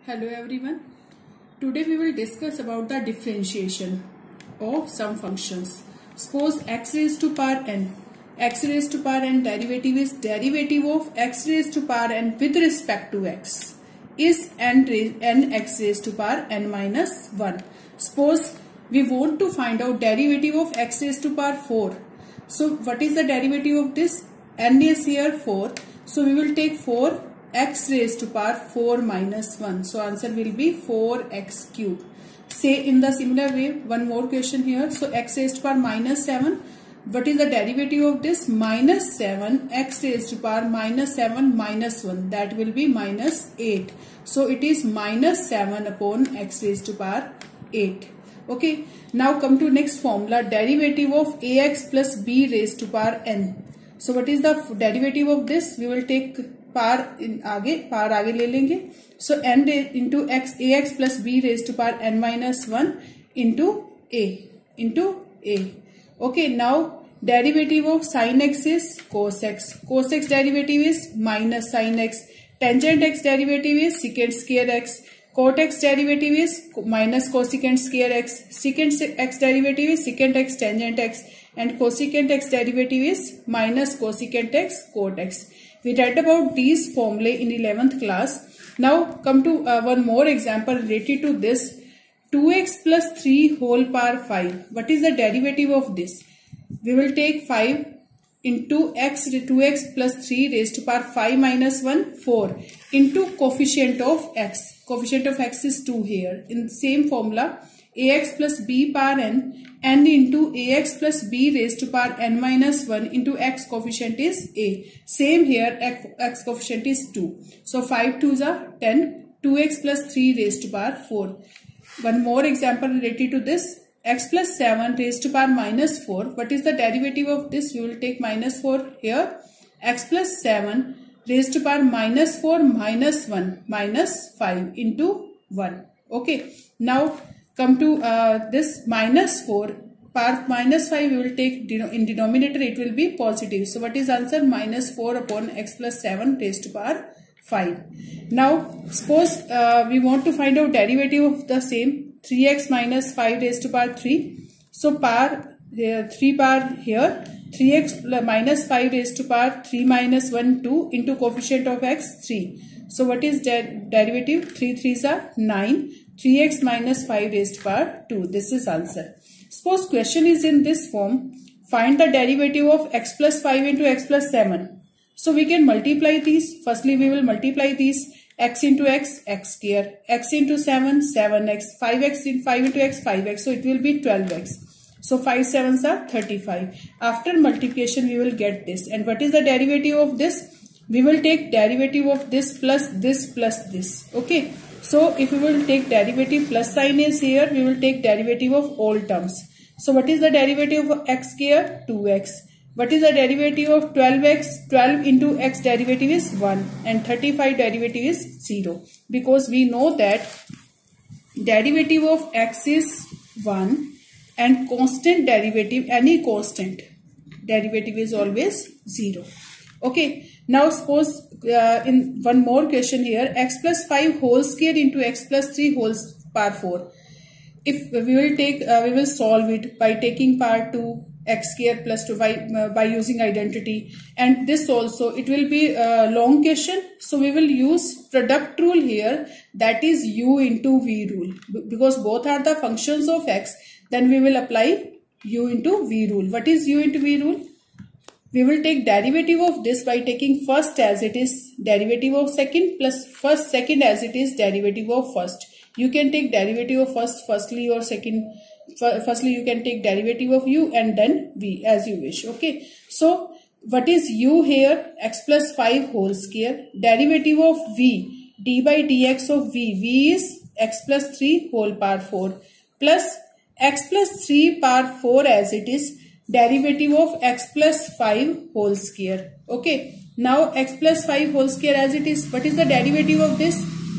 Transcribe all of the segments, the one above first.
Hello everyone. Today we will discuss about the differentiation of some functions. Suppose x raised to power n. X raised to power n derivative is derivative of x raised to power n with respect to x is n x raised to power n minus 1. Suppose we want to find out derivative of x raised to power 4. So what is the derivative of this? N is here 4. So we will take 4 x raised to power 4 minus 1. So answer will be 4x cube. Say in the similar way, one more question here. So x raised to power minus 7. What is the derivative of this? Minus 7 x raised to power minus 7 minus 1. That will be minus 8. So it is minus 7 upon x raised to power 8. Okay. Now come to next formula. Derivative of ax plus b raised to power n. So what is the derivative of this? We will take power आगे ले लेंगे. So n into x a x plus b raise to power n minus 1 into a. Okay, now derivative of sine x is cos x. Cos x derivative is minus sine x. Tangent x derivative is secant square x. Cot x derivative is minus cosecant square x. Secant x derivative is secant x tangent x and cosecant x derivative is minus cosecant x cot x. We read about these formulae in 11th class. Now come to one more example related to this. 2x plus 3 whole power 5. What is the derivative of this? We will take 5 into x, 2x plus 3 raised to power 5 minus 1, 4 into coefficient of x. Coefficient of x is 2 here. In the same formula, ax plus b power n into ax plus b raised to power n minus 1 into x coefficient is a. Same here, x coefficient is 2. So 5 2s are 10, 2x plus 3 raised to power 4. One more example related to this. X plus 7 raised to power minus 4. What is the derivative of this? We will take minus 4 here. X plus 7 raised to power minus 4 minus 1 minus 5 into 1. Okay. Now come to this minus 4 power minus 5 we will take in denominator, it will be positive. So what is answer? Minus 4 upon x plus 7 raised to power 5. Now suppose we want to find out derivative of the same. 3x minus 5 raised to power 3. So power 3 power here. 3x minus 5 raised to power 3 minus 1 2 into coefficient of x 3. So what is derivative? 3 3s are 9. 3x minus 5 raised to power 2. This is answer. Suppose question is in this form. Find the derivative of x plus 5 into x plus 7. So we can multiply these. Firstly, we will multiply these. X into x, x square. X into 7, 7x. 5x in 5 into x, 5x. So it will be 12x. So 5 7s are 35. After multiplication, we will get this. And what is the derivative of this? We will take derivative of this plus this plus this. Okay. So if we will take derivative, plus sign is here, we will take derivative of all terms. So what is the derivative of x square? 2x. What is the derivative of 12x? 12 into x derivative is 1 and 35 derivative is 0. Because we know that derivative of x is 1 and constant derivative, any constant derivative is always 0. Okay. Now suppose in one more question here, x plus 5 whole square into x plus 3 whole power 4. If we will take, we will solve it by taking power 2 x square plus 2 by using identity. And this also, it will be a long question. So we will use product rule here, that is u into v rule. Because both are the functions of x, then we will apply u into v rule. What is u into v rule? We will take derivative of this by taking first as it is derivative of second plus first second as it is derivative of first. You can take derivative of firstly or second. Firstly you can take derivative of u and then v as you wish. Okay. So what is u here? X plus 5 whole square. Derivative of v, d by dx of v. V is x plus 3 whole power 4 plus x plus 3 power 4 as it is derivative of x plus 5 whole square. Okay. Now x plus 5 whole square as it is. What is the derivative of this?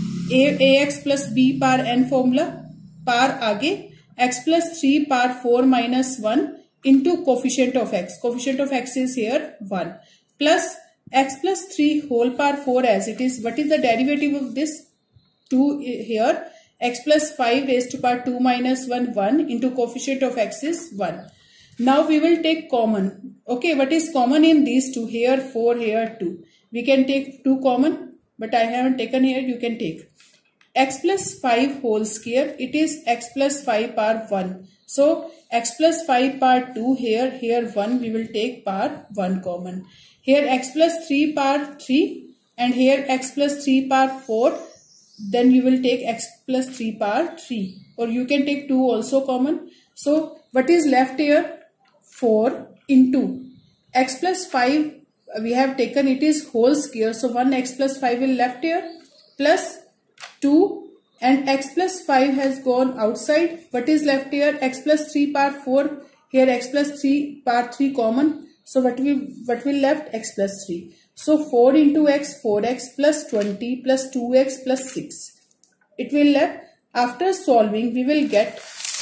Ax plus b power n formula. Power आगे x plus 3 power 4 minus 1 into coefficient of x. Coefficient of x is here 1 plus x plus 3 whole power 4 as it is. What is the derivative of this? 2 here, x plus 5 raised to power 2 minus 1, 1 into coefficient of x is 1. Now we will take common. Okay, what is common in these two? Here 4, here 2. We can take 2 common, but I haven't taken here. You can take x plus 5 whole square. It is x plus 5 power 1. So x plus 5 power 2 here, here 1. We will take power 1 common. Here x plus 3 power 3 and here x plus 3 power 4. Then you will take x plus 3 power 3, or you can take 2 also common. So what is left here? 4 into x plus 5 we have taken, it is whole square. So 1 x plus 5 will left here, plus 2 and x plus 5 has gone outside. What is left here? X plus 3 power 4. Here x plus 3 power 3 common. So what will left? X plus 3. So 4 into x, 4x plus 20 plus 2x plus 6. It will left. After solving, we will get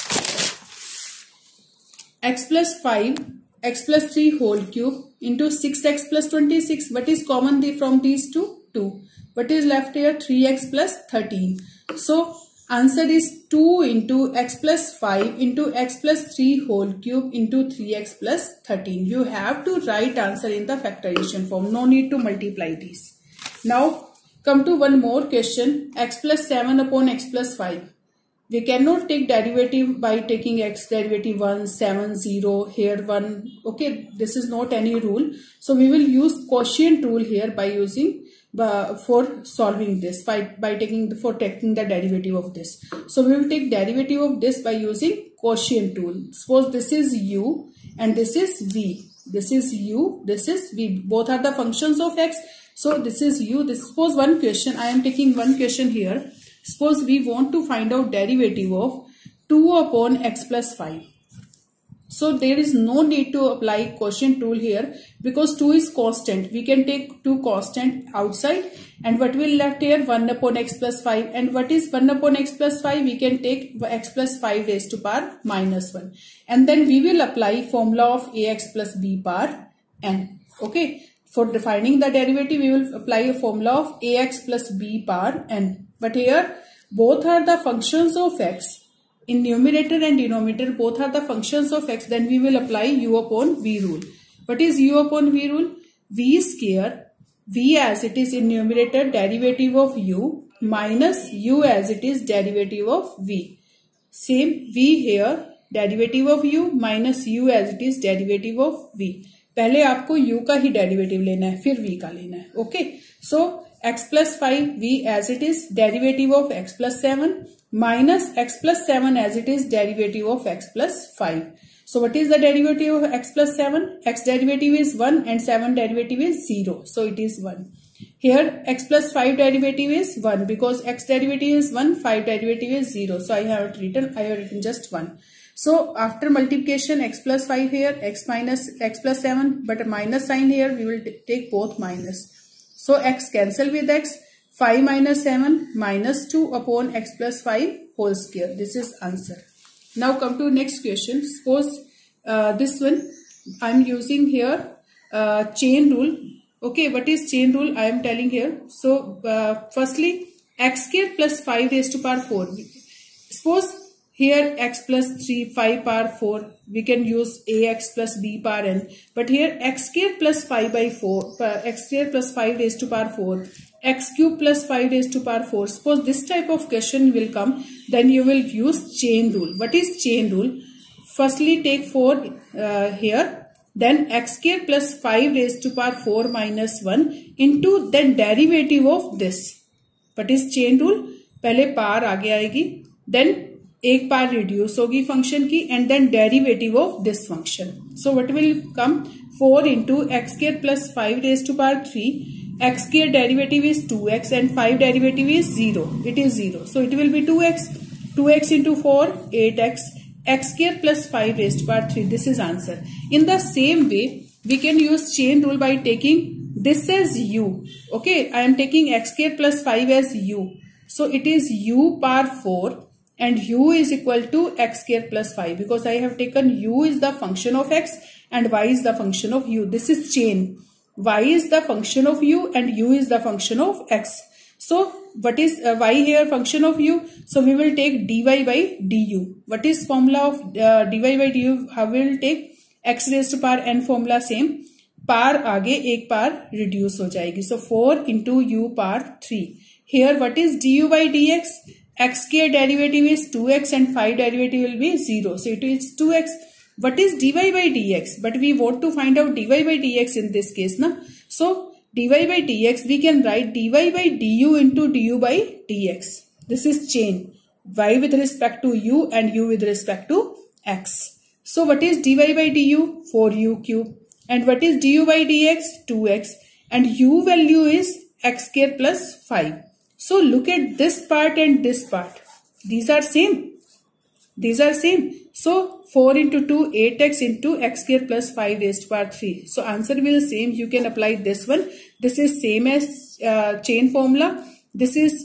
x plus 5, x plus 3 whole cube into 6x plus 26. What is common from these two? 2. What is left here? 3x plus 13. So answer is 2 into x plus 5 into x plus 3 whole cube into 3x plus 13. You have to write answer in the factorization form. No need to multiply these. Now come to one more question. X plus 7 upon x plus 5. We cannot take derivative by taking x derivative 1, 7, 0, here 1. Okay, this is not any rule. So we will use quotient rule here by using for solving this, by taking the derivative of this. So we will take derivative of this by using quotient rule. Suppose this is u and this is v. This is u, this is v. Both are the functions of x. So this is u. Suppose one question, I am taking one question here. Suppose we want to find out derivative of 2 upon x plus 5. So there is no need to apply quotient rule here because 2 is constant. We can take 2 constant outside, and what will left here? 1 upon x plus 5. And what is 1 upon x plus 5? We can take x plus 5 raised to power minus 1. And then we will apply formula of ax plus b power n. Okay. For defining the derivative, we will apply a formula of ax plus b power n. But here both are the functions of x. In numerator and denominator both are the functions of x. Then we will apply u upon v rule. What is u upon v rule? V square, v as it is in numerator, derivative of u, minus u as it is derivative of v. Same v here, derivative of u minus u as it is derivative of v. पहले आपको u का ही derivative लेना है, फिर v का लेना है. Okay, so x plus 5 v as it is derivative of x plus 7 minus x plus 7 as it is derivative of x plus 5. So what is the derivative of x plus 7? X derivative is 1 and 7 derivative is 0. So it is 1. Here x plus 5 derivative is 1 because x derivative is 1, 5 derivative is 0. So I have written just 1. So after multiplication x plus 5 here, x minus x plus 7, but a minus sign here, we will take both minus. So x cancel with x, 5 minus 7 minus 2 upon x plus 5 whole square. This is answer. Now come to next question. Suppose this one I am using here chain rule. Okay, what is chain rule? I am telling here. So firstly x square plus 5 raised to power 4. Suppose here x plus 5 power 4, we can use ax plus b power n. But here x square plus 5 by 4, x square plus 5 raised to power 4, x cube plus 5 raised to power 4. Suppose this type of question will come, then you will use chain rule. What is chain rule? Firstly take 4 here, then x square plus 5 raised to power 4 minus 1 into then derivative of this. What is chain rule? पहले power आगे आएगी, then एक पार reduce होगी function की, and then derivative of this function. So what will come? 4 into x square plus 5 raised to power 3. X square derivative is 2x and 5 derivative is 0. It is 0. So it will be 2x. 2x into 4, 8x. X square plus 5 raised to power 3. This is answer. In the same way, we can use chain rule by taking this as u. Okay, I am taking x square plus 5 as u. So it is u power 4. And u is equal to x square plus 5 because I have taken u is the function of x and y is the function of u. This is chain. Y is the function of u and u is the function of x. So what is y here? Function of u. So we will take dy by du. What is formula of dy by du? How we will take? x raised to power n formula same. पार आगे एक पार reduce हो जाएगी. So 4 into u power 3. Here what is du by dx? X square derivative is 2x and 5 derivative will be 0. So it is 2x. What is dy by dx? But we want to find out dy by dx in this case, na? So dy by dx we can write dy by du into du by dx. This is chain. Y with respect to u and u with respect to x. So what is dy by du? 4u cube. And what is du by dx? 2x. And u value is x square plus 5. So look at this part and this part. These are same. These are same. So 4 into 2, 8x into x square plus 5 raised to power 3. So answer will be same. You can apply this one. This is same as chain formula. This is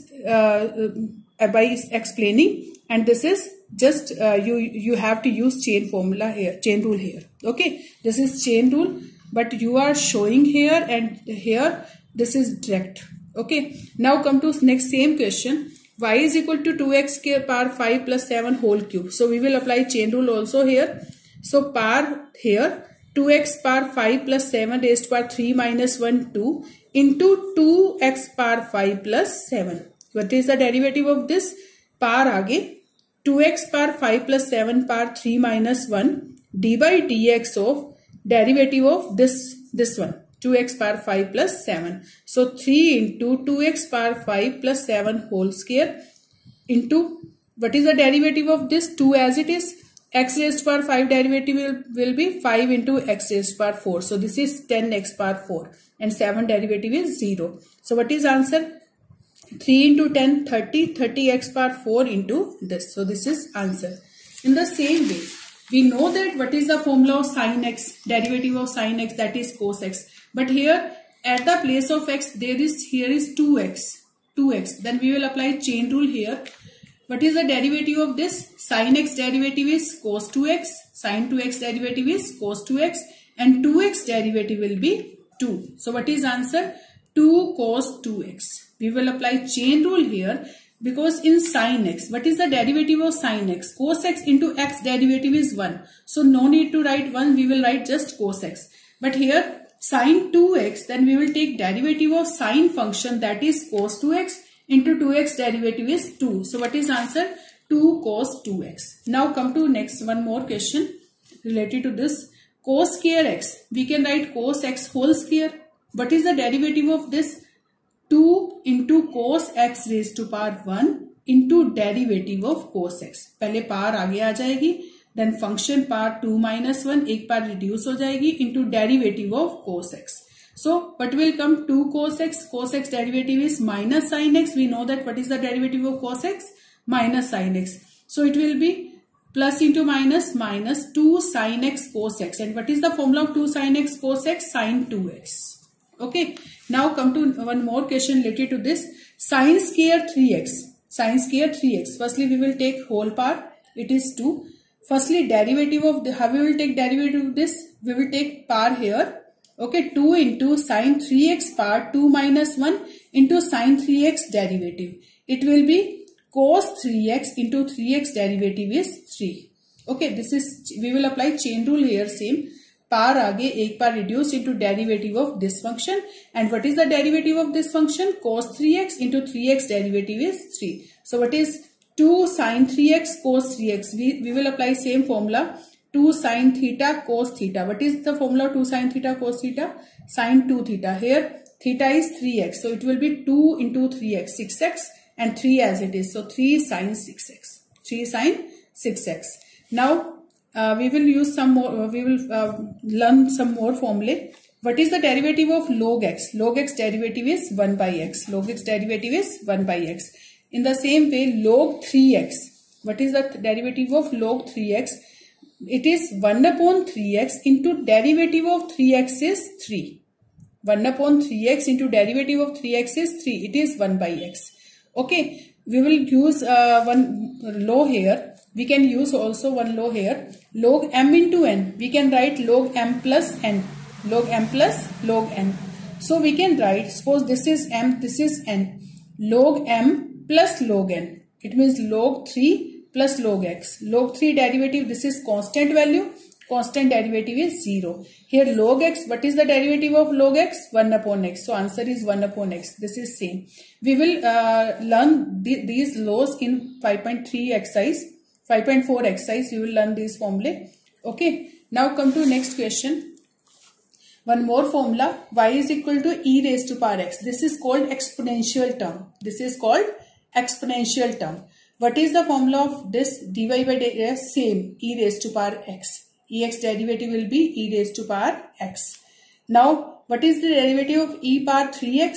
by explaining, and this is just you have to use chain formula here, chain rule here. Okay, this is chain rule, but you are showing here and here. This is direct. Okay, now come to next same question. Y is equal to 2x square power 5 plus 7 whole cube. So we will apply chain rule also here. So power here 2x power 5 plus 7 raised to power 3 minus 1 2 into 2x power 5 plus 7. What is the derivative of this? Power आगे 2x power 5 plus 7 power 3 minus 1 d by dx of derivative of this one 2x power 5 plus 7. So 3 into 2x power 5 plus 7 whole square into what is the derivative of this? 2 as it is. X raised to power 5 derivative will be 5 into x raised to power 4. So this is 10x power 4 and 7 derivative is 0. So what is answer? 3 into 10, 30, 30x power 4 into this. So this is answer. In the same way, we know that what is the formula of sin x, derivative of sin x, that is cos x. But here at the place of x, here is 2x. Then we will apply chain rule here. What is the derivative of this? Sin x derivative is cos 2x, sin 2x derivative is cos 2x, and 2x derivative will be 2. So what is answer? 2 cos 2x. We will apply chain rule here because in sin x, what is the derivative of sin x? Cos x into x derivative is 1. So no need to write 1, we will write just cos x. But here sin 2x, then we will take derivative of sin function, that is cos 2x into 2x derivative is 2. So what is answer? 2 cos 2x. Now come to next one more question related to this. Cos square x, we can write cos x whole square. What is the derivative of this? 2 into cos x raised to power 1 into derivative of cos x. पहले power आगे आ जाएगी, then function power 2 minus 1 एक पार reduce हो जाएगी into derivative of cos x. So what will come? 2 cos x. Cos x derivative is minus sin x. We know that what is the derivative of cos x? Minus sin x. So it will be plus into minus 2 sin x cos x. And what is the formula of 2 sin x cos x? Sin 2x. Okay, now come to one more question related to this. Sin square 3x. Sin square 3x. Firstly, we will take whole power. It is 2. Firstly, derivative of the, how we will take derivative of this? We will take power here. Okay, 2 into sin 3x power 2 minus 1 into sin 3x derivative. It will be cos 3x into 3x derivative is 3. Okay, this is, we will apply chain rule here same. Power आगे एक बार reduce into derivative of this function. And what is the derivative of this function? Cos 3x into 3x derivative is 3. So what is 2 sin 3x cos 3x? We will apply same formula. 2 sin theta cos theta. What is the formula of 2 sin theta cos theta? Sin 2 theta. Here theta is 3x. So it will be 2 into 3x, 6x, and 3 as it is. So 3 sin 6x. 3 sin 6x. Now we will use some more, we will learn some more formulae. What is the derivative of log x? Log x derivative is 1 by x. Log x derivative is 1 by x. In the same way, log 3x. What is the derivative of log 3x? It is 1 upon 3x into derivative of 3x is 3. 1 upon 3x into derivative of 3x is 3. It is 1 by x. Okay, we will use one law here. We can use also one law here. Log m into n. We can write log m plus n. Log m plus log n. So we can write, suppose this is m, this is n. log m plus log n. It means log 3 plus log x. Log 3 derivative, this is constant value. Constant derivative is 0. Here log x, what is the derivative of log x? 1 upon x. So answer is 1 upon x. This is same. We will learn these laws in 5.3 exercise. 5.4 exercise. We will learn these formulae. Okay. Now come to next question. One more formula. Y is equal to e raised to power x. This is called exponential term. This is called exponential term. What is the formula of this? Dy by dx? Same. E raised to power x. Ex derivative will be e raised to power x. Now, what is the derivative of e power 3x?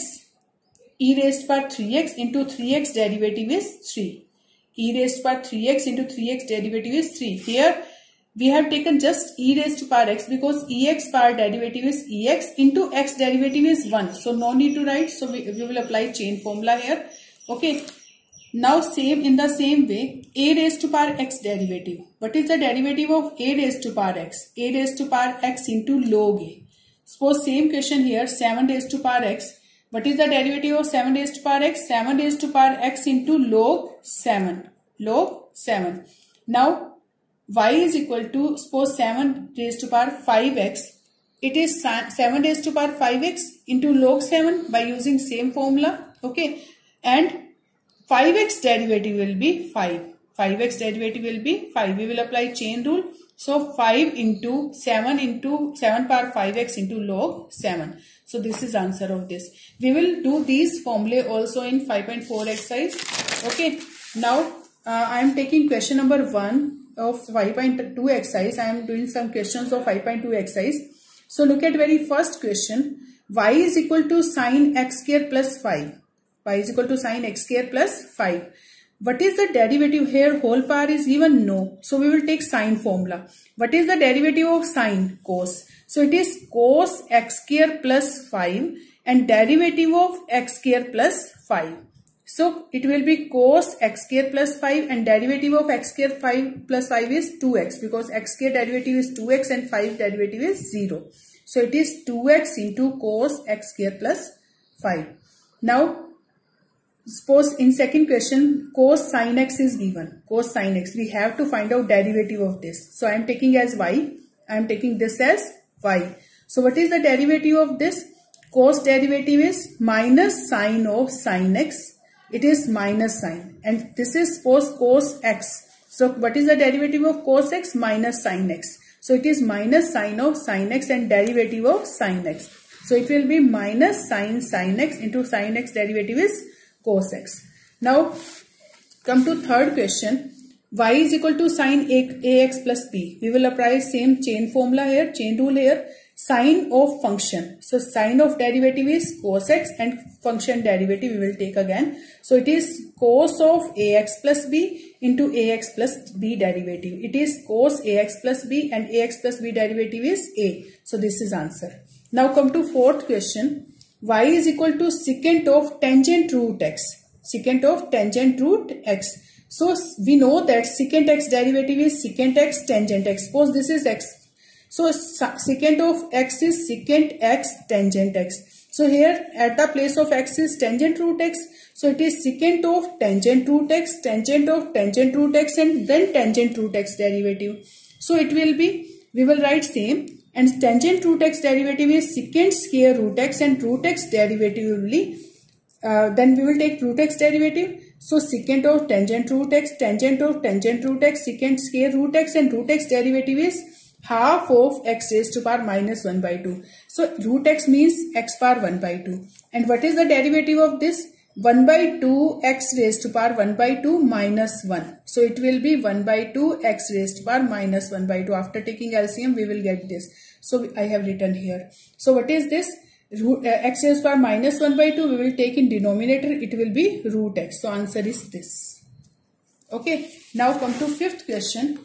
E raised to power 3x into 3x derivative is 3. E raised to power 3x into 3x derivative is 3. Here, we have taken just e raised to power x because ex power derivative is ex into x derivative is 1. So, no need to write. So, we will apply chain formula here. Okay. Now same in the same way, a raised to power x derivative. What is the derivative of a raised to power x? A raised to power x into log a. Suppose same question here, 7 raised to power x. What is the derivative of 7 raised to power x? 7 raised to power x into log 7. Log 7. Now y is equal to, suppose 7 raised to power 5x. It is 7 raised to power 5x into log 7 by using same formula. Okay. And 5x derivative will be 5. 5x derivative will be 5. We will apply chain rule. So 5 into 7 power 5x into log 7. So this is answer of this. We will do these formulae also in 5.4 exercise. Okay. Now I am taking question number 1 of 5.2 exercise. I am doing some questions of 5.2 exercise. So look at very first question. Y is equal to sin x square plus 5. Y is equal to sin x square plus 5. What is the derivative here? Whole power is given? No. So we will take sine formula. What is the derivative of sine? Cos. So it is cos x square plus 5 and derivative of x square plus 5. So it will be cos x square plus 5 and derivative of x square 5 plus 5 is 2x because x square derivative is 2x and 5 derivative is 0. So it is 2x into cos x square plus 5. Now suppose in second question, cos sin x is given. Cos sin x. We have to find out derivative of this. So I am taking as y. I am taking this as y. So what is the derivative of this? Cos derivative is minus sine of sin x. It is minus sine. And this is suppose cos x. So what is the derivative of cos x? Minus sin x. So it is minus sine of sin x and derivative of sin x. So it will be minus sin x into sin x derivative is cos x. Now come to third question. Y is equal to sin ax plus b. We will apply same chain formula here, chain rule here. Sine of function. So sine of derivative is cos x and function derivative we will take again. So it is cos of ax plus b into ax plus b derivative. It is cos ax plus b and ax plus b derivative is a. So this is answer. Now come to fourth question. Y is equal to secant of tangent root x. Secant of tangent root x. So we know that secant x derivative is secant x tangent x. Suppose this is x. So secant of x is secant x tangent x. So here at the place of x is tangent root x. So it is secant of tangent root x, tangent of tangent root x and then tangent root x derivative. So it will be, we will write same. And tangent root x derivative is secant square root x and root x derivative will be, then we will take root x derivative. So secant of tangent root x, tangent of tangent root x, secant square root x and root x derivative is half of x raised to power minus 1 by 2. So root x means x power 1 by 2. And what is the derivative of this? 1 by 2 x raised to power 1 by 2 minus 1. So it will be 1 by 2 x raised to power minus 1 by 2. After taking LCM we will get this. So I have written here. So what is this? X raised to power minus 1 by 2 we will take in denominator. It will be root x. So answer is this. Okay. Now come to fifth question.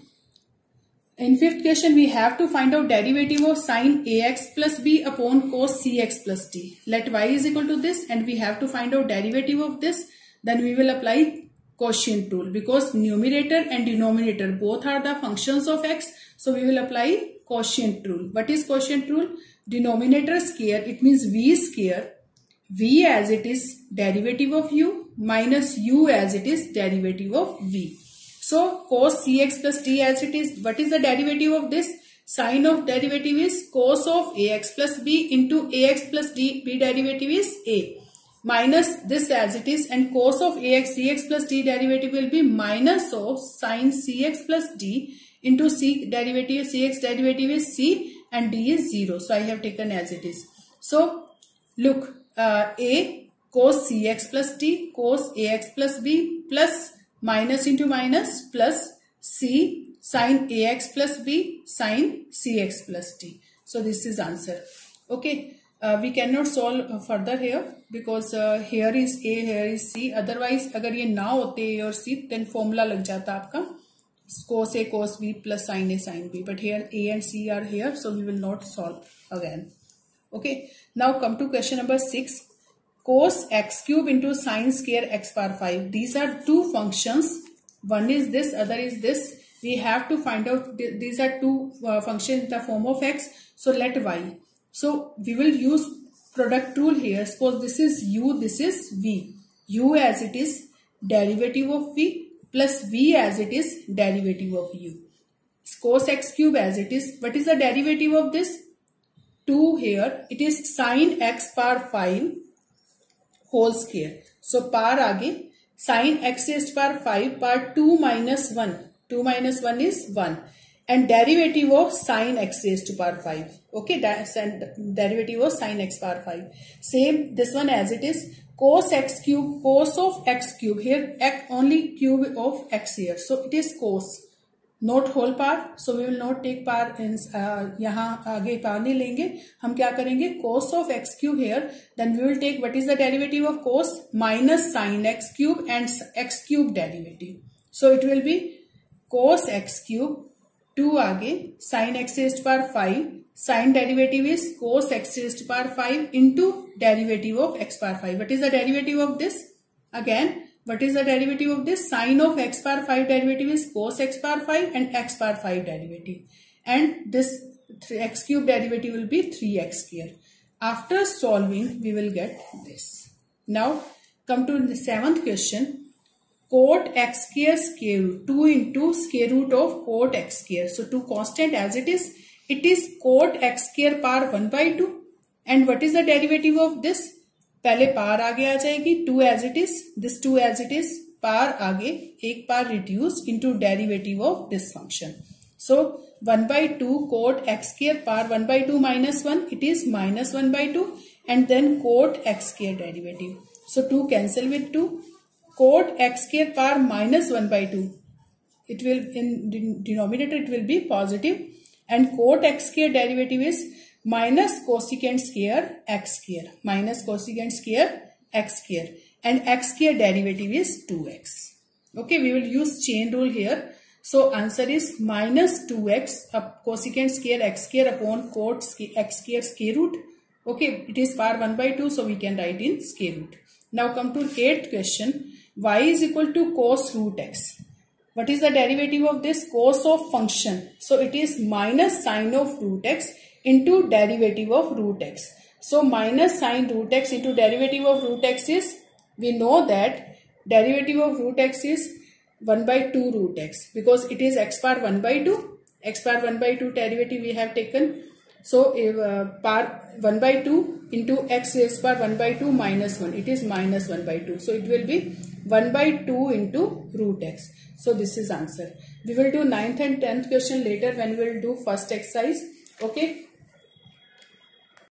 In fifth question, we have to find out derivative of sin ax plus b upon cos cx plus d. Let y is equal to this and we have to find out derivative of this. Then we will apply quotient rule because numerator and denominator both are the functions of x. So we will apply quotient rule. What is quotient rule? Denominator square, it means v square. v as it is derivative of u minus u as it is derivative of v. So cos cx plus d as it is, what is the derivative of this? Sign of derivative is cos of ax plus b into ax plus d, b derivative is a, minus this as it is, and cos of ax cx plus d derivative will be minus of sin cx plus d into c derivative, cx derivative is c and d is 0. So I have taken as it is. So look, a cos cx plus d cos ax plus b plus minus into minus plus c sin ax plus b sin cx plus d. So this is answer. Okay, we cannot solve further here because here is a, here is c. Otherwise अगर ये ना होते a और c, then formula लग जाता आपका cos a cos b plus sin a sin b. But here a and c are here, so we will not solve again. Okay, now come to question number 6. Cos x cube into sin square x power 5. These are two functions. One is this, other is this. We have to find out these are two functions in the form of x. So let y. So we will use product rule here. Suppose this is u, this is v. U as it is derivative of v plus v as it is derivative of u. Cos x cube as it is. What is the derivative of this? 2 here. It is sin x power 5 whole square. So power आगे sin x raised to power 5 power 2 minus 1. 2 minus 1 is 1. And derivative of sin x raised to power 5. Okay, derivative of sin x power 5. Same this one as it is. Cos x cube, cos of x cube. Here x only cube of x here. So it is cos. Not whole power. So we will not take power in यहाँ आगे power नहीं लेंगे. हम क्या करेंगे? Cos of x cube here. Then we will take what is the derivative of cos minus sin x cube and x cube derivative. So it will be cos x cube 2 आगे sin x raised to power 5. Sin derivative is cos x raised to power 5 into derivative of x power 5. What is the derivative of this? Again. What is the derivative of this? Sin of x power 5 derivative is cos x power 5 and x power 5 derivative. And this x cube derivative will be 3x square. After solving, we will get this. Now, come to the 7th question. Cot x square square root. 2 into square root of cot x square. So, 2 constant as it is cot x square power 1 by 2. And what is the derivative of this? पहले power आगे आ जाएगी 2 as it is, this 2 as it is, power आगे एक power reduce into derivative of this function. So 1 by 2 cot x square power 1 by 2 minus 1, it is minus 1 by 2 and then cot x square derivative. So 2 cancel with 2, cot x square power minus 1 by 2, it will in denominator it will be positive and cot x square derivative is minus cosecant square x square, minus cosecant square x square, and x square derivative is 2x. Okay, we will use chain rule here. So answer is minus 2x up cosecant square x square upon cot x square square root. Okay, it is power 1 by 2, so we can write in square root. Now come to 8th question. Y is equal to cos root x. What is the derivative of this? Cos of function. So it is minus sine of root x into derivative of root x. So minus sine root x into derivative of root x is, we know that derivative of root x is 1 by 2 root x because it is x power 1 by 2. X power 1 by 2 derivative we have taken. So power 1 by 2 into x raised power 1 by 2 minus 1. It is minus 1 by 2. So it will be 1 by 2 into root x. So this is answer. We will do 9th and 10th question later when we will do first exercise. Okay.